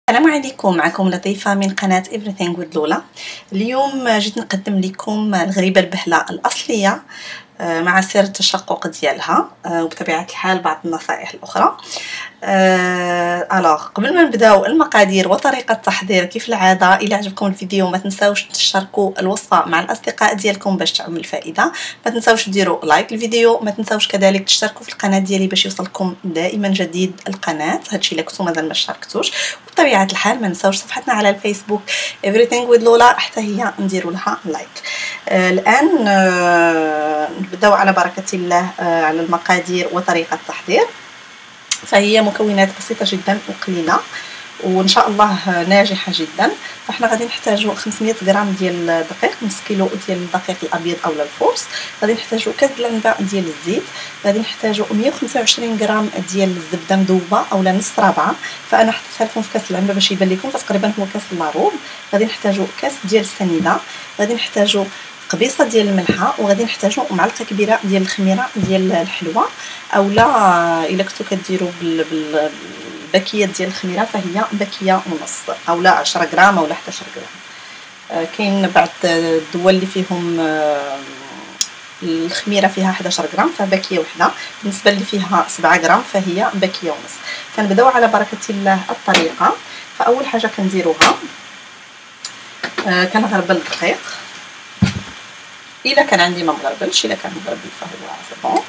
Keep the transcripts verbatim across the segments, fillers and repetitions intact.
السلام عليكم، معكم لطيفة من قناة Everything with لولا. اليوم جيت نقدم لكم الغريبة البهلة الأصلية مع سر التشقق ديالها وبطبيعة الحال بعض النصائح الأخرى. الوغ قبل ما نبداو المقادير وطريقة التحضير كيف العادة، إلا عجبكم الفيديو ما تنساوش تشاركوا الوصفة مع الأصدقاء ديالكم باش تعمل الفائدة، ما تنساوش ديروا لايك للفيديو، ما تنساوش كذلك تشتركوا في القناة ديالي باش يوصلكم دائما جديد القناة، هادشي الا كنتو مازال ما اشتركتوش. وبطبيعة الحال ما نساوش صفحتنا على الفيسبوك Everything with لولا حتى هي نديروا لها لايك. آه الآن آه نبداو على بركة الله آه على المقادير وطريقة التحضير. فهي مكونات بسيطة جدا وقليلة وان شاء الله ناجحة جدا. فاحنا غادي نحتاجو خمسمية غرام ديال الدقيق، نص كيلو ديال الدقيق الابيض اولا الفورس، غادي نحتاجو كاس العنبه ديال الزيت، غادي نحتاجو مية وخمسة وعشرين غرام ديال الزبده مذوبه اولا نص رابعه، فانا حطيتها لكم في كاس العنبه باش يبان لكم تقريبا هو كاس الاروب. غادي نحتاجو كاس ديال السنيده، غادي نحتاجو قبيصه ديال الملحه، وغادي نحتاجو معلقه كبيره ديال الخميره ديال الحلوه، اولا الا كنتو كديروا بال, بال... باكيه ديال الخميره فهي باكيه ونص اولا عشرة غرام اولا حداش غرام. آه كاين بعض الدول اللي فيهم آه الخميره فيها حداش غرام فباكيه وحده، بالنسبه اللي فيها سبعة غرام فهي باكيه ونص. كنبداو على بركه الله الطريقه. فاول حاجه كنديروها آه كنغربل الدقيق، الا كان عندي ما مغربلش، الا كان مغربل فهو سي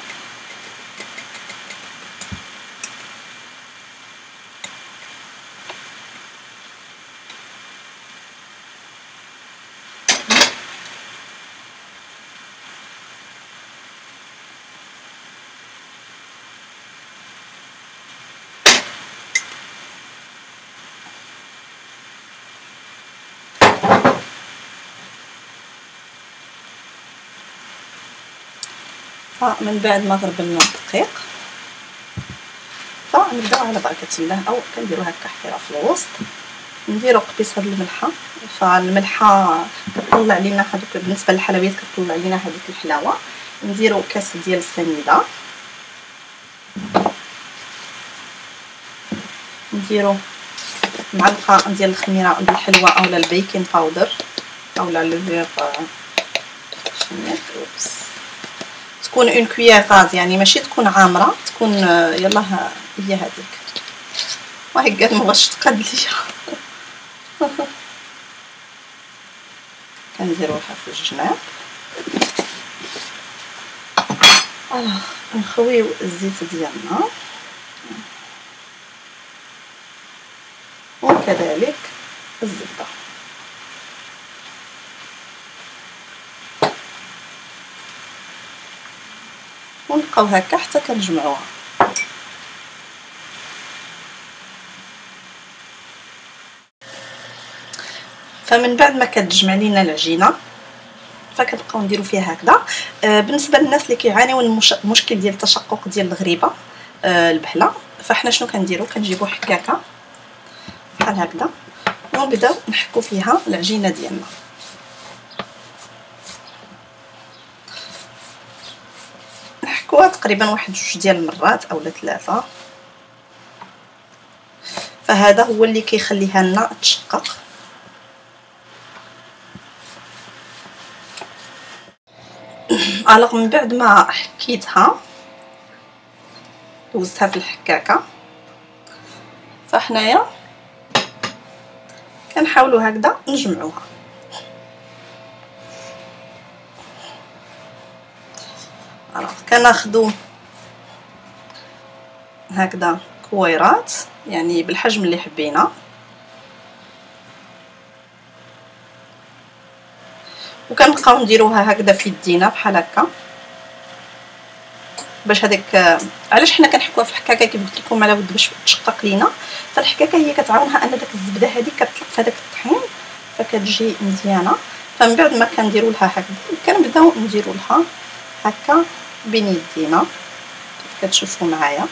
فمن بعد ما غربلنا الدقيق فنبداو على بركه الله، او كنديروا هكا حفيره في الوسط، نديروا قبيصه الملحه. فالملحه كتطلع لينا هذوك بالنسبه للحلويات كتطلع لينا هذيك الحلاوه. نديروا كاس ديال السنيده، نديروا معلقه ديال الخميره بالحلوه اولا البيكين باودر اولا لو تكون اون كويير غاز، يعني ماشي تكون عامره، تكون يلا هي هذيك وهي قال ما بغاش تقاد ليا. كنديروها في الجناب. الوغ نخويو الزيت ديالنا وكذلك الزبده، ونبقاو هكا حتى كنجمعوها. فمن بعد ما كتجمع لينا العجينه فكنبقاو نديرو فيها هكذا. آه بالنسبه للناس اللي كيعانيو من المشكل ديال التشقق ديال الغريبه آه البهله، فاحنا شنو كنديرو؟ كنجيبو حكاكه بحال هكذا ونبداو نحكو فيها العجينه ديالنا. نحكوها تقريبا واحد جوج ديال المرات اولا ثلاثه، فهذا هو اللي كيخليها لنا تشقق. الوغ من بعد ما حكيتها دوزتها في الحكاكه، فحنايا كنحاولوا هكذا نجمعوها. الوغ كناخذوا هكذا كويرات يعني بالحجم اللي حبينا، وكنبقاو نديروها هكذا في يدينا بحال هكا باش هذيك. علاش حنا كنحكوها في الحكاكه كيف قلت لكم على ود باش تشقق لينا؟ فالحكاكه هي كتعاونها ان داك الزبده هذه كتطلق في هذاك الطحين فكتجي مزيانه. فمن بعد ما كنديروا لها هكذا كنبداو نديروا لها هكا بين يدينا كيف كتشوفوا معايا.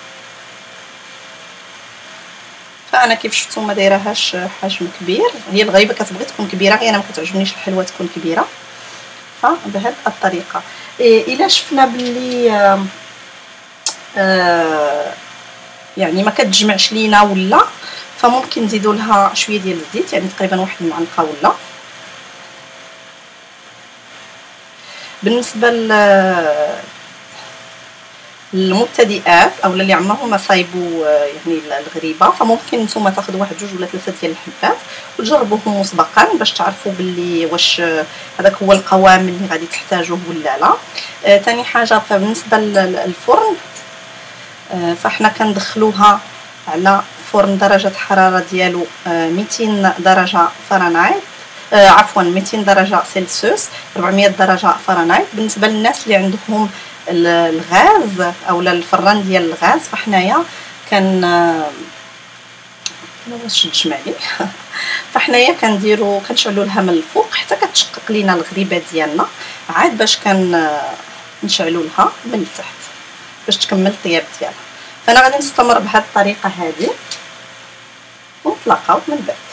فانا كيف شفتوا ما دايرهاش حجم كبير، هي الغريبه كتبغي تكون كبيره، غير انا ما كتعجبنيش الحلوه تكون كبيره. فبهذه الطريقه إيه الا شفنا باللي آه آه يعني ما كتجمعش لينا ولا فممكن نزيدوا لها شويه ديال الزيت، يعني تقريبا واحد المعلقه ولا. بالنسبه للمبتدئات او اللي عمرهم ما صايبوا يعني الغريبه، فممكن نتوما تاخذوا واحد جوج ولا ثلاثه ديال الحبات وتجربوهم مسبقا باش تعرفوا باللي واش هذاك هو القوام اللي غادي تحتاجوه ولا لا. ثاني آه حاجه فبالنسبه للفرن، آه فاحنا كندخلوها على فرن درجه حراره ديالو آه مئتين درجه فahrenheit، آه عفوا مئتين درجه سلسيوس، أربعمائة درجه فahrenheit. بالنسبه للناس اللي عندهم الغاز او الفران ديال الغاز، فحنايا كان انا واش نجمع لي فحنايا كنديروا كنشعلوا لها من الفوق حتى كتشقق لينا الغريبه ديالنا، عاد باش كان نشعلوا لها من التحت باش تكمل الطياب ديالها. فانا غادي نستمر بهذه الطريقه هذه ونتلاقاو من بعد.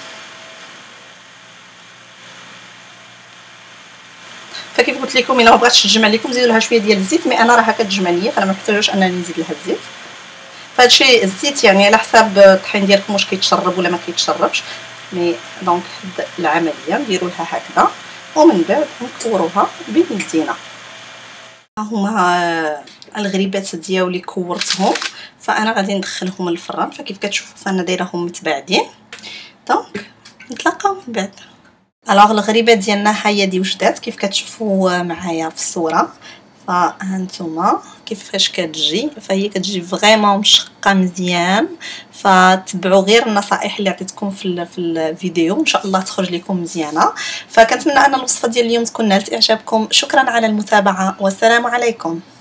فكيف قلت لكم الا ما بغاتش تجمع لكم زيدوا لها شويه ديال الزيت، مي انا راه كتجمع ليا فانا ما محتاجاش انني نزيد لها الزيت. فهادشي الزيت يعني على حساب الطحين ديالكم واش كيتشرب ولا ما كيتشربش. مي دونك هاد العمليه نديروا لها هكذا ومن بعد نكوروها بيدينا. ها هما الغريبات ديالي كورتهم، فانا غادي ندخلهم الفران. فكيف كتشوفوا فانا دايرهم متباعدين، دونك نتلاقاو من بعد. الوغ الغريبه ديالنا هي دي وجدات كيف كتشوفوا معايا في الصوره. فهانتوما كيفاش كتجي، فهي كتجي فريمون مشقه مزيان. فتبعوا غير النصائح اللي عطيتكم في في الفيديو ان شاء الله تخرج لكم مزيانه. فكنتمنى ان الوصفه ديال اليوم تكون نالت اعجابكم. شكرا على المتابعه والسلام عليكم.